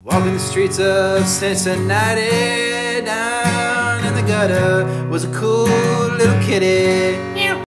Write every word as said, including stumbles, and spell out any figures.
Walking the streets of Cincinnati, down in the gutter was a cool little kitty.